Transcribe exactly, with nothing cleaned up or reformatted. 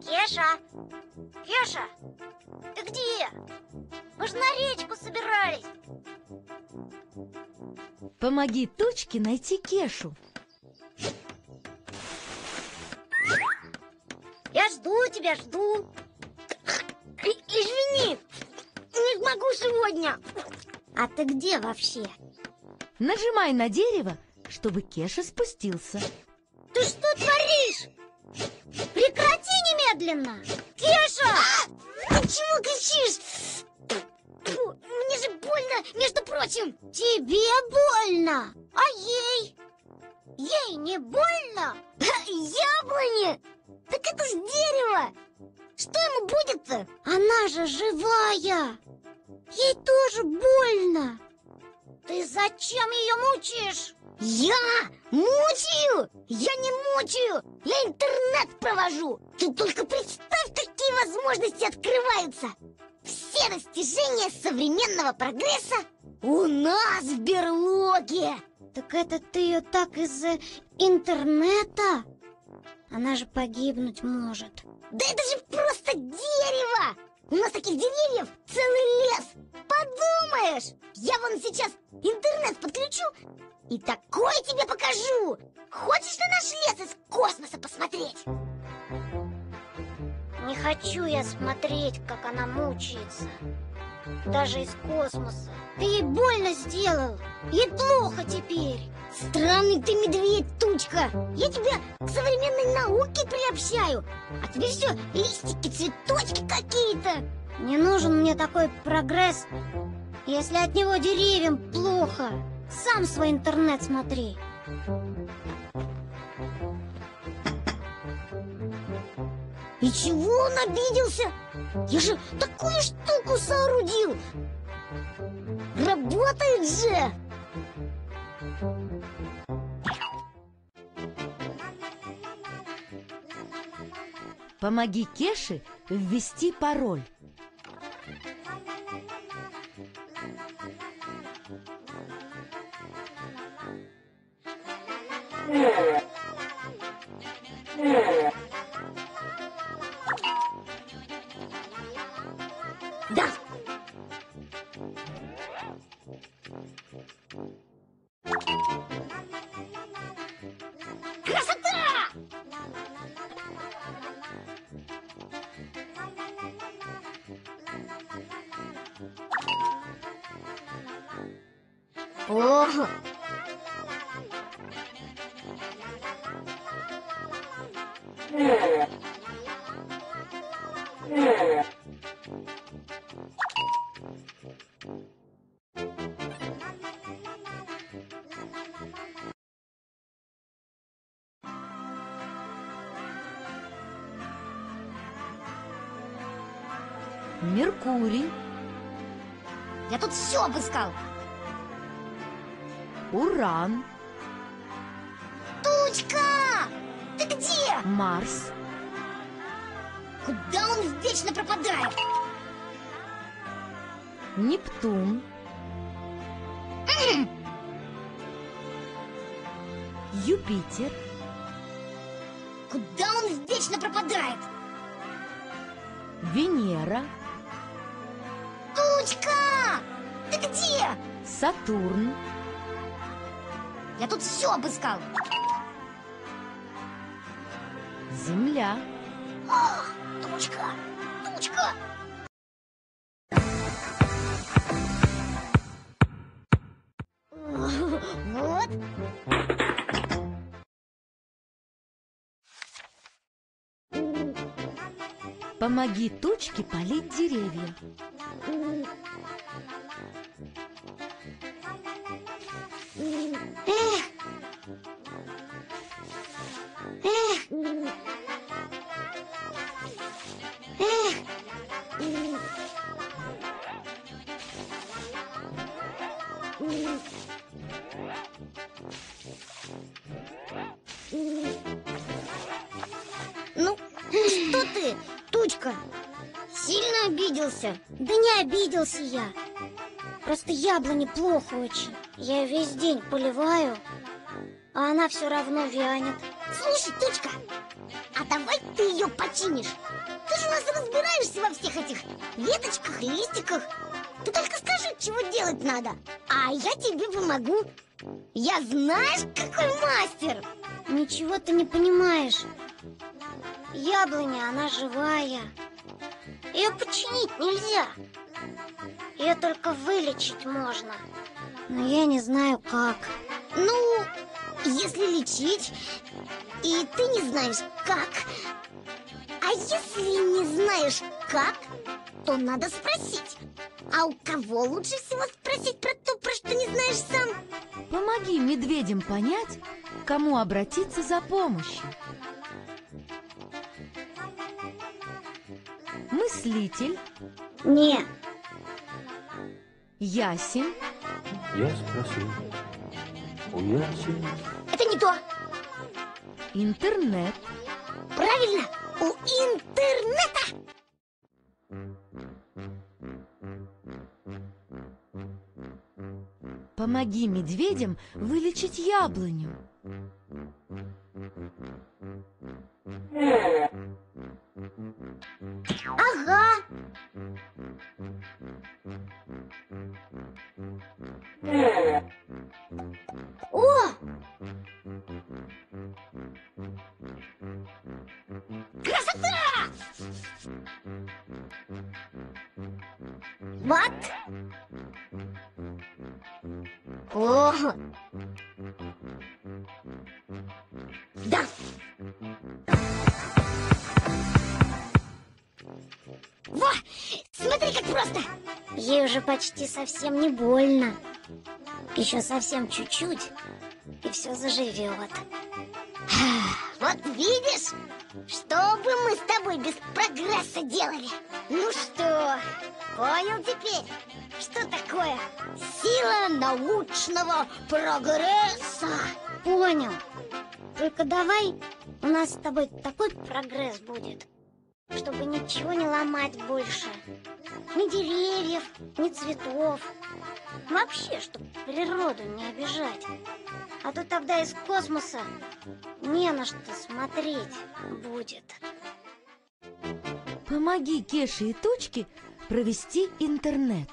Кеша! Кеша! Ты где? Мы же на речку собирались. Помоги Тучке найти Кешу. Я жду тебя, жду. Извини, не могу сегодня. А ты где вообще? Нажимай на дерево, чтобы Кеша спустился. Ты что творишь? Прекрати немедленно! Кеша! Ты чего кричишь? Фу, мне же больно, между прочим. Тебе больно, а ей? Ей не больно? Яблони? Так это ж дерево. Что ему будет-то? Она же живая. Ей тоже больно. Ты зачем ее мучаешь? Я мучаю? Я не мучаю. Я интернет провожу. Ты только представь, какие возможности открываются. Все достижения современного прогресса у нас в берлоге. Так это ты ее так из-за интернета? Она же погибнуть может. Да это же просто дерево! У нас таких деревьев целый лес. Подумаешь, я вон сейчас интернет подключу и такое тебе покажу. Хочешь на наш лес из космоса посмотреть? Не хочу я смотреть, как она мучается. Даже из космоса. Ты ей больно сделал. Ей плохо теперь. Странный ты медведь, Тучка. Я тебя к современной науке приобщаю, а тебе все листики, цветочки какие-то. Не нужен мне такой прогресс, если от него деревьям плохо. Сам свой интернет смотри. И чего он обиделся? Я же такую штуку соорудил. Работает же! Помоги Кеше ввести пароль. Да. Красота! О! Меркурий. Я тут все обыскал. Уран. Тучка! Ты где? Марс. Куда он вечно пропадает? Нептун. Юпитер. Куда он вечно пропадает? Венера. Тучка! Ты где? Сатурн. Я тут все обыскал. Земля. О, Тучка! Тучка! Вот. Помоги Тучке полить деревья. Эх. Эх. Эх. Ну, что ты, Тучка? Сильно обиделся? Да не обиделся я. Просто яблони плохо очень. Я ее весь день поливаю, а она все равно вянет. Слушай, Тучка, а давай ты ее починишь? разбираешься во всех этих веточках, листиках. Ты только скажи, чего делать надо, а я тебе помогу. Я знаешь, какой мастер? Ничего ты не понимаешь. Яблоня, она живая. Ее починить нельзя. Ее только вылечить можно. Но я не знаю как. Ну, если лечить, и ты не знаешь как. А если не знаешь как, то надо спросить. А у кого лучше всего спросить про то, про что не знаешь сам? Помоги медведям понять, к кому обратиться за помощью. Мыслитель. Не. Ясень. Я спросил у Ясени. Это не то. Интернет. Правильно, у интернета. Помоги медведям вылечить яблоню. Ага. О! Красота! Вот. О! Да. Во! Смотри, как просто! Ей уже почти совсем не больно. Еще совсем чуть-чуть, и все заживет. Вот видишь, что бы мы с тобой без прогресса делали? Ну что, понял теперь, что такое сила научного прогресса? Понял. Только давай у нас с тобой такой прогресс будет, чтобы ничего не ломать больше. Ни деревьев, ни цветов. Вообще, чтобы природу не обижать. А то тогда из космоса не на что смотреть будет. Помоги Кеше и Тучке провести интернет.